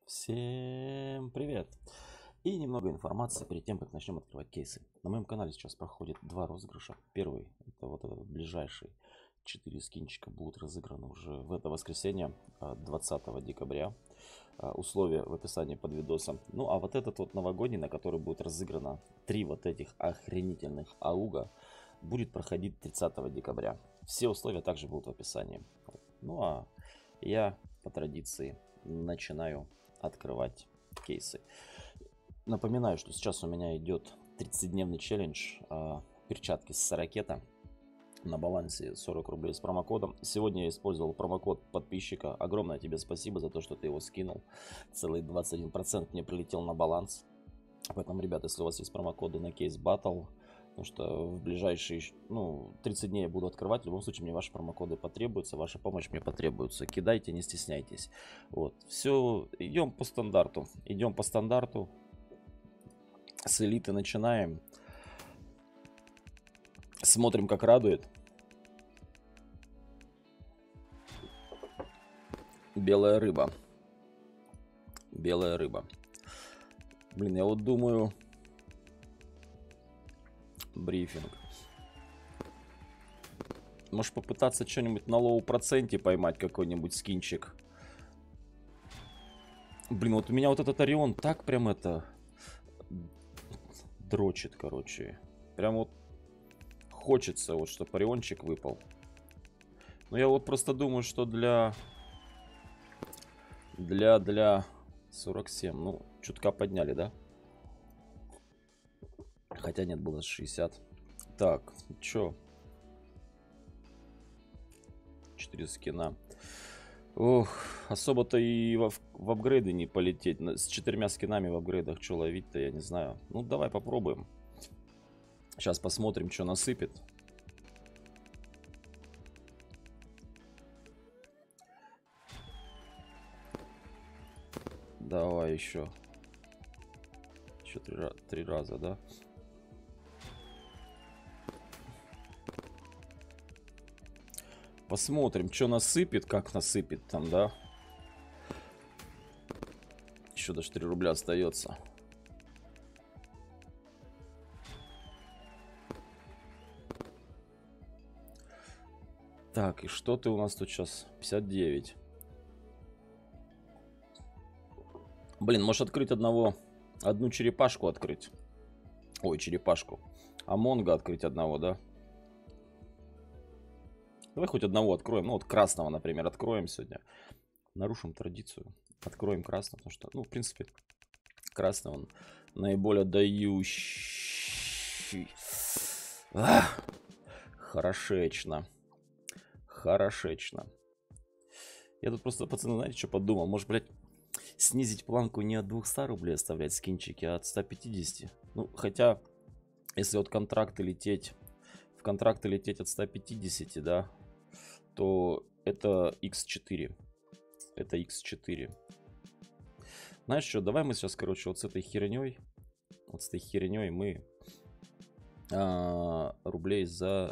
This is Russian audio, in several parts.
Всем привет! И немного информации перед тем, как начнем открывать кейсы. На моем канале сейчас проходит два розыгрыша. Первый, это вот этот ближайший. 4 скинчика будут разыграны уже в это воскресенье, 20 декабря. Условия в описании под видосом. Ну а вот этот вот новогодний, на который будет разыграно 3 вот этих охренительных ауга, будет проходить 30 декабря. Все условия также будут в описании. Ну а я по традиции начинаю открывать кейсы. Напоминаю, что сейчас у меня идет 30-дневный челлендж перчатки с Сорокета. На балансе 40 рублей с промокодом. Сегодня я использовал промокод подписчика. Огромное тебе спасибо за то, что ты его скинул. Целый 21% мне прилетел на баланс. Поэтому, ребята, если у вас есть промокоды на кейс Battle, потому что в ближайшие 30 дней я буду открывать. В любом случае мне ваши промокоды потребуются, ваша помощь мне потребуется. Кидайте, не стесняйтесь. Вот, все, идем по стандарту. Идем по стандарту. С элиты начинаем. Смотрим, как радует. Белая рыба. Белая рыба. Блин, я вот думаю... Брифинг. Может попытаться что-нибудь на лоу проценте поймать, какой-нибудь скинчик. Блин, вот у меня вот этот Орион так прям это... дрочит, короче. Прям вот хочется, вот, чтобы Ориончик выпал. Но я вот просто думаю, что для 47, ну, чутка подняли, да? Хотя нет, было 60. Так, чё? 4 скина. Ох, особо-то и в апгрейды не полететь. С 4 скинами в апгрейдах что ловить-то, я не знаю. Ну, давай попробуем. Сейчас посмотрим, что насыпет. Давай еще. Еще 3 раза, да? Посмотрим, что насыпет, как насыпет там, да? Еще даже 3 рубля остается. Так, и что ты у нас тут сейчас? 59. Блин, можешь открыть одну черепашку открыть. Ой, черепашку. Амонга открыть одного, да? Давай хоть одного откроем. Ну, вот красного, например, откроем сегодня. Нарушим традицию. Откроем красного, потому что, ну, в принципе, красный он наиболее дающий. Хорошечно. Хорошечно. Я тут просто, пацаны, знаете, что подумал? Может, блядь, снизить планку не от 200 рублей оставлять скинчики, а от 150. Ну, хотя, если вот в контракты лететь от 150, да, то это x4. Это x4. Знаешь что, давай мы сейчас, короче, вот с этой херней мы рублей за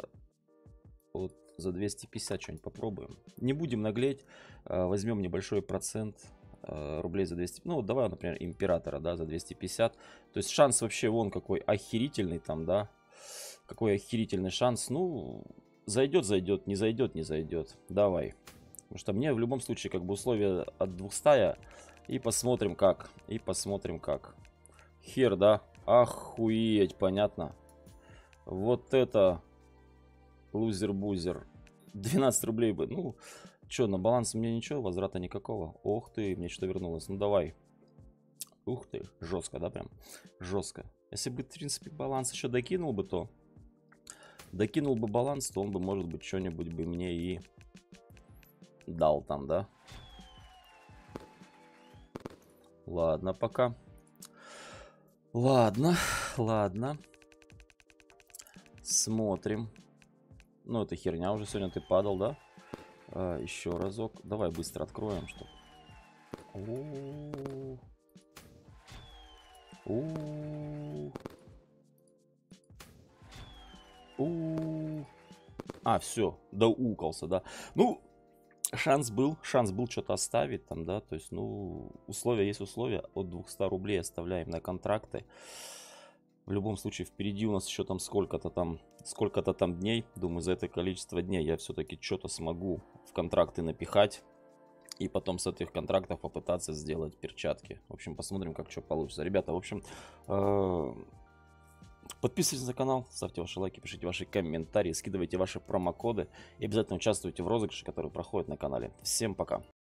250 что-нибудь попробуем. Не будем наглеть, возьмем небольшой процент рублей за 200. Ну, давай, например, императора, да, за 250. То есть шанс вообще вон какой охерительный там, да. Какой охерительный шанс. Ну, зайдет, зайдет, не зайдет, не зайдет. Давай. Потому что мне в любом случае как бы условия от 200. И посмотрим как. И посмотрим как. Хер, да? Охуеть, понятно. Вот это лузер-бузер. 12 рублей бы. Ну, что, на баланс мне ничего, возврата никакого. Ох ты, мне что вернулось. Ну, давай. Ух ты, жестко, да, прям? Жестко. Если бы, в принципе, баланс еще докинул бы, то... Докинул бы баланс, то он бы, может быть, что-нибудь бы мне и дал там, да? Ладно, пока. Ладно, ладно. Смотрим. Ну, это херня уже сегодня ты падал, да? Еще разок. Давай быстро откроем, что. Все, доукался, да. Ну, шанс был что-то оставить там, да, то есть, ну, условия есть условия, от 200 рублей оставляем на контракты. В любом случае, впереди у нас еще там сколько-то там дней. Думаю, за это количество дней я все-таки что-то смогу в контракты напихать. И потом с этих контрактов попытаться сделать перчатки. В общем, посмотрим, как что получится. Ребята, в общем, подписывайтесь на канал, ставьте ваши лайки, пишите ваши комментарии, скидывайте ваши промокоды. И обязательно участвуйте в розыгрыше, который проходит на канале. Всем пока!